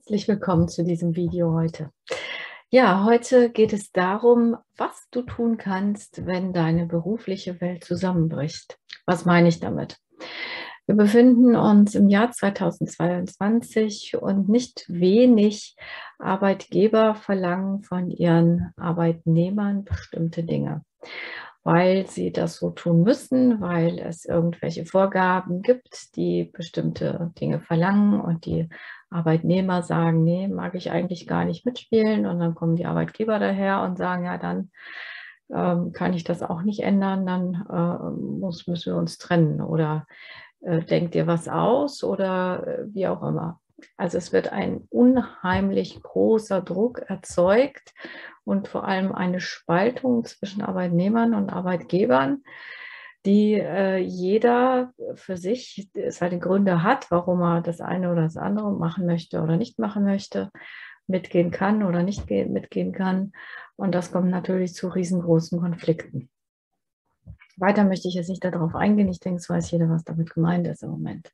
Herzlich willkommen zu diesem Video heute. Ja, heute geht es darum, was du tun kannst, wenn deine berufliche Welt zusammenbricht. Was meine ich damit? Wir befinden uns im Jahr 2022 und nicht wenig Arbeitgeber verlangen von ihren Arbeitnehmern bestimmte Dinge, weil sie das so tun müssen, weil es irgendwelche Vorgaben gibt, die bestimmte Dinge verlangen und die Arbeitnehmer sagen, nee, mag ich eigentlich gar nicht mitspielen. Und dann kommen die Arbeitgeber daher und sagen, ja, dann kann ich das auch nicht ändern, dann müssen wir uns trennen oder denkt dir was aus oder wie auch immer. Also es wird ein unheimlich großer Druck erzeugt und vor allem eine Spaltung zwischen Arbeitnehmern und Arbeitgebern, die jeder für sich seine Gründe hat, warum er das eine oder das andere machen möchte oder nicht machen möchte, mitgehen kann oder nicht mitgehen kann. Und das kommt natürlich zu riesengroßen Konflikten. Weiter möchte ich jetzt nicht darauf eingehen. Ich denke, es weiß jeder, was damit gemeint ist im Moment.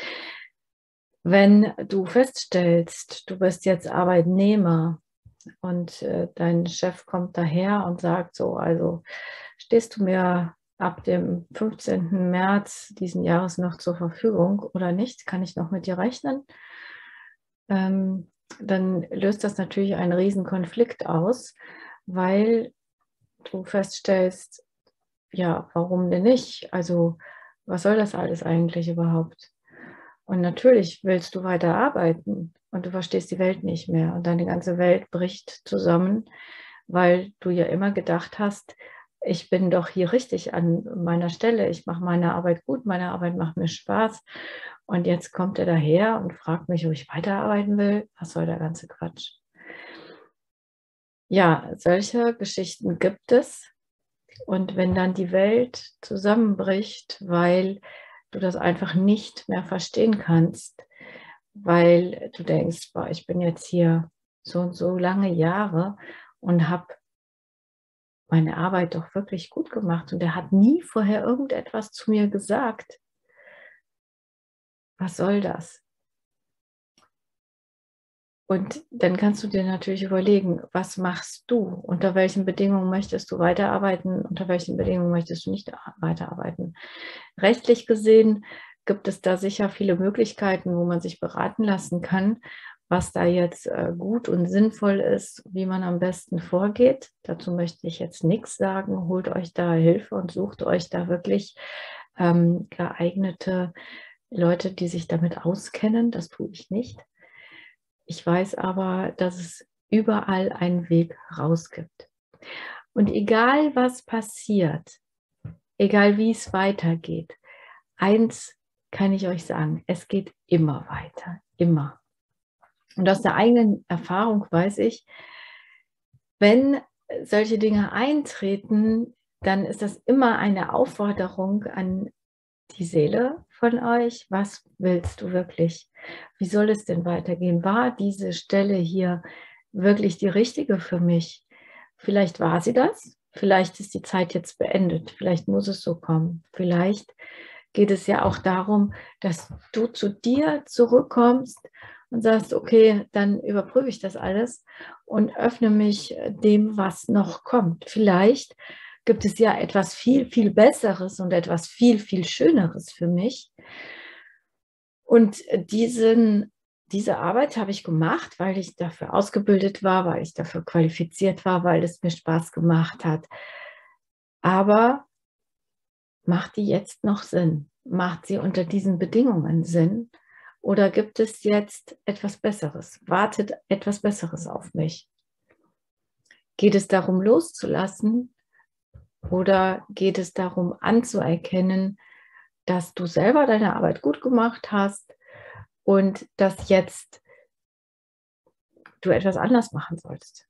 Wenn du feststellst, du bist jetzt Arbeitnehmer und dein Chef kommt daher und sagt so, also stehst du mir ab dem 15. März diesen Jahres noch zur Verfügung oder nicht? Kann ich noch mit dir rechnen? Dann löst das natürlich einen riesen Konflikt aus, weil du feststellst, ja, warum denn nicht? Also, was soll das alles eigentlich überhaupt? Und natürlich willst du weiter arbeiten und du verstehst die Welt nicht mehr und deine ganze Welt bricht zusammen, weil du ja immer gedacht hast, ich bin doch hier richtig an meiner Stelle, ich mache meine Arbeit gut, meine Arbeit macht mir Spaß und jetzt kommt er daher und fragt mich, ob ich weiterarbeiten will. Was soll der ganze Quatsch? Ja, solche Geschichten gibt es. Und wenn dann die Welt zusammenbricht, weil du das einfach nicht mehr verstehen kannst, weil du denkst, boah, ich bin jetzt hier so und so lange Jahre und habe meine Arbeit doch wirklich gut gemacht und er hat nie vorher irgendetwas zu mir gesagt. Was soll das? Und dann kannst du dir natürlich überlegen, was machst du? Unter welchen Bedingungen möchtest du weiterarbeiten? Unter welchen Bedingungen möchtest du nicht weiterarbeiten? Rechtlich gesehen gibt es da sicher viele Möglichkeiten, wo man sich beraten lassen kann, was da jetzt gut und sinnvoll ist, wie man am besten vorgeht. Dazu möchte ich jetzt nichts sagen. Holt euch da Hilfe und sucht euch da wirklich geeignete Leute, die sich damit auskennen. Das tue ich nicht. Ich weiß aber, dass es überall einen Weg raus gibt. Und egal was passiert, egal wie es weitergeht, eins kann ich euch sagen, es geht immer weiter, immer. Und aus der eigenen Erfahrung weiß ich, wenn solche Dinge eintreten, dann ist das immer eine Aufforderung an die Seele von euch. Was willst du wirklich? Wie soll es denn weitergehen? War diese Stelle hier wirklich die richtige für mich? Vielleicht war sie das. Vielleicht ist die Zeit jetzt beendet. Vielleicht muss es so kommen. Vielleicht geht es ja auch darum, dass du zu dir zurückkommst und sagst, okay, dann überprüfe ich das alles und öffne mich dem, was noch kommt. Vielleicht gibt es ja etwas viel, viel Besseres und etwas viel, viel Schöneres für mich. Und diese Arbeit habe ich gemacht, weil ich dafür ausgebildet war, weil ich dafür qualifiziert war, weil es mir Spaß gemacht hat. Aber macht die jetzt noch Sinn? Macht sie unter diesen Bedingungen Sinn? Oder gibt es jetzt etwas Besseres? Wartet etwas Besseres auf mich? Geht es darum, loszulassen? Oder geht es darum, anzuerkennen, dass du selber deine Arbeit gut gemacht hast und dass jetzt du etwas anders machen sollst?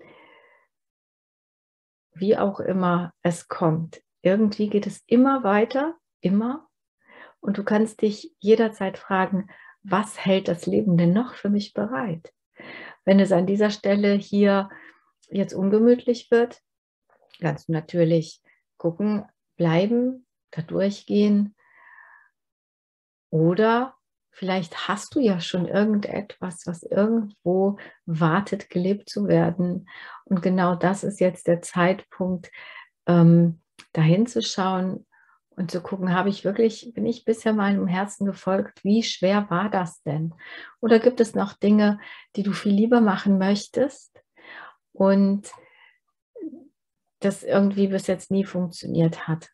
Wie auch immer es kommt. Irgendwie geht es immer weiter, immer. Und du kannst dich jederzeit fragen, was hält das Leben denn noch für mich bereit? Wenn es an dieser Stelle hier jetzt ungemütlich wird, kannst du natürlich gucken, bleiben, da durchgehen oder Vielleicht hast du ja schon irgendetwas, was irgendwo wartet, gelebt zu werden. Und genau das ist jetzt der Zeitpunkt, dahin zu schauen und zu gucken, bin ich bisher meinem Herzen gefolgt? Wie schwer war das denn? Oder gibt es noch Dinge, die du viel lieber machen möchtest und das irgendwie bis jetzt nie funktioniert hat?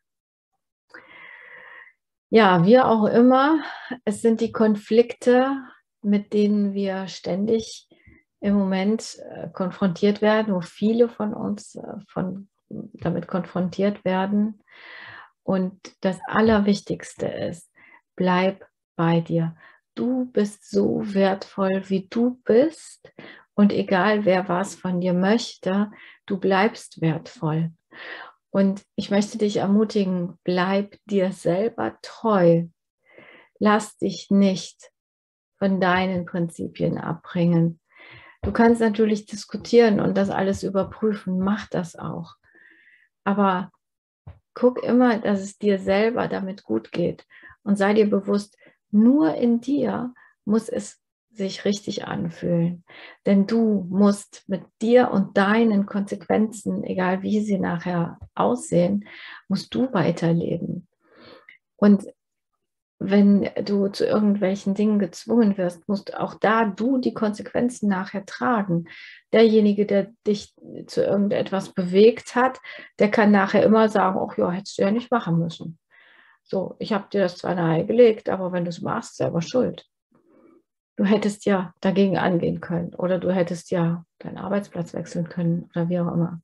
Ja, wie auch immer, es sind die Konflikte, mit denen wir ständig im Moment konfrontiert werden, wo viele von uns damit konfrontiert werden. Und das Allerwichtigste ist, bleib bei dir. Du bist so wertvoll, wie du bist. Und egal, wer was von dir möchte, du bleibst wertvoll. Und ich möchte dich ermutigen, bleib dir selber treu. Lass dich nicht von deinen Prinzipien abbringen. Du kannst natürlich diskutieren und das alles überprüfen, mach das auch. Aber guck immer, dass es dir selber damit gut geht und sei dir bewusst, nur in dir muss es sich richtig anfühlen. Denn du musst mit dir und deinen Konsequenzen, egal wie sie nachher aussehen, musst du weiterleben. Und wenn du zu irgendwelchen Dingen gezwungen wirst, musst auch da du die Konsequenzen nachher tragen. Derjenige, der dich zu irgendetwas bewegt hat, der kann nachher immer sagen, ach ja, hättest du ja nicht machen müssen. So, ich habe dir das zwar nahegelegt, aber wenn du es machst, selber schuld. Du hättest ja dagegen angehen können oder du hättest ja deinen Arbeitsplatz wechseln können oder wie auch immer.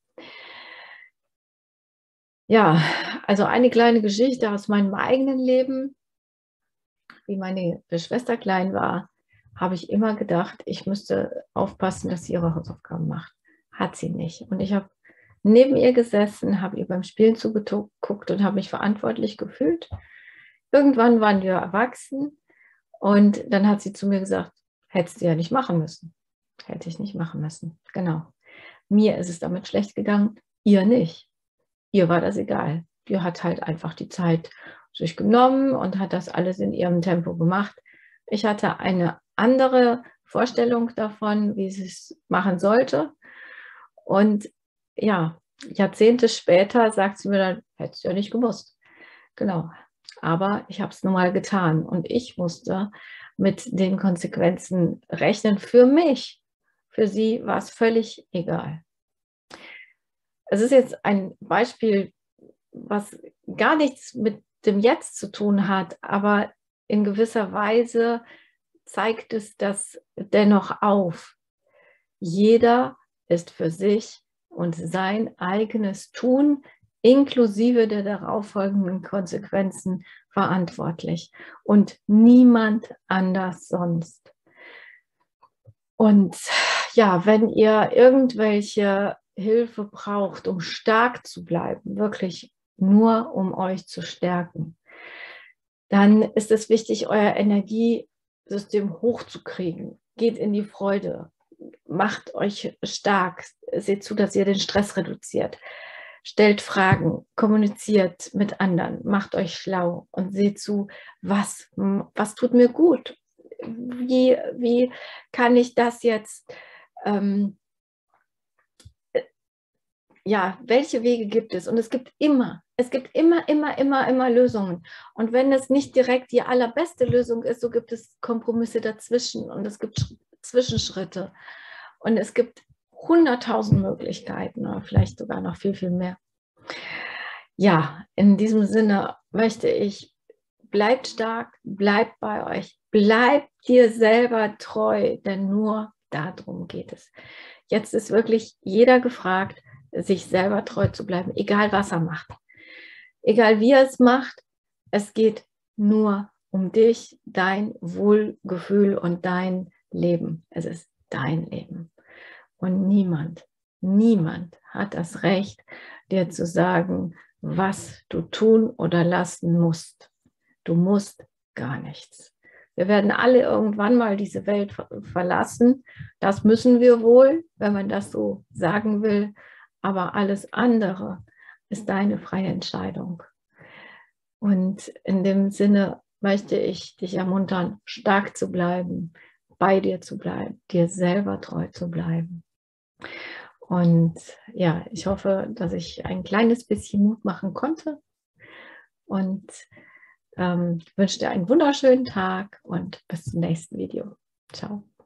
Ja, also eine kleine Geschichte aus meinem eigenen Leben. Wie meine Schwester klein war, habe ich immer gedacht, ich müsste aufpassen, dass sie ihre Hausaufgaben macht. Hat sie nicht. Und ich habe neben ihr gesessen, habe ihr beim Spielen zugeguckt und habe mich verantwortlich gefühlt. Irgendwann waren wir erwachsen und dann hat sie zu mir gesagt, hättest du ja nicht machen müssen. Hätte ich nicht machen müssen. Genau. Mir ist es damit schlecht gegangen, ihr nicht. Ihr war das egal. Die hat halt einfach die Zeit sich genommen und hat das alles in ihrem Tempo gemacht. Ich hatte eine andere Vorstellung davon, wie sie es machen sollte. Und ja, Jahrzehnte später sagt sie mir dann, hättest du ja nicht gewusst. Genau. Aber ich habe es nun mal getan und ich musste mit den Konsequenzen rechnen für mich. Für sie war es völlig egal. Es ist jetzt ein Beispiel, was gar nichts mit dem Jetzt zu tun hat, aber in gewisser Weise zeigt es das dennoch auf. Jeder ist für sich und sein eigenes Tun inklusive der darauffolgenden Konsequenzen verantwortlich und niemand anders sonst. Und ja, wenn ihr irgendwelche Hilfe braucht, um stark zu bleiben, wirklich nur um euch zu stärken, dann ist es wichtig, euer Energiesystem hochzukriegen. Geht in die Freude, macht euch stark, seht zu, dass ihr den Stress reduziert. Stellt Fragen, kommuniziert mit anderen, macht euch schlau und seht zu, was tut mir gut? Wie kann ich das jetzt ja, welche Wege gibt es? Und es gibt immer Lösungen. Und wenn es nicht direkt die allerbeste Lösung ist, so gibt es Kompromisse dazwischen und es gibt Zwischenschritte. Und es gibt 100.000 Möglichkeiten oder vielleicht sogar noch viel, viel mehr. Ja, in diesem Sinne möchte ich, bleibt stark, bleibt bei euch, bleibt dir selber treu, denn nur darum geht es. Jetzt ist wirklich jeder gefragt, sich selber treu zu bleiben, egal was er macht. Egal wie er es macht, es geht nur um dich, dein Wohlgefühl und dein Leben. Es ist dein Leben. Und niemand hat das Recht, dir zu sagen, was du tun oder lassen musst. Du musst gar nichts. Wir werden alle irgendwann mal diese Welt verlassen. Das müssen wir wohl, wenn man das so sagen will. Aber alles andere ist deine freie Entscheidung. Und in dem Sinne möchte ich dich ermuntern, stark zu bleiben, bei dir zu bleiben, dir selber treu zu bleiben. Und ja, ich hoffe, dass ich ein kleines bisschen Mut machen konnte und wünsche dir einen wunderschönen Tag und bis zum nächsten Video. Ciao.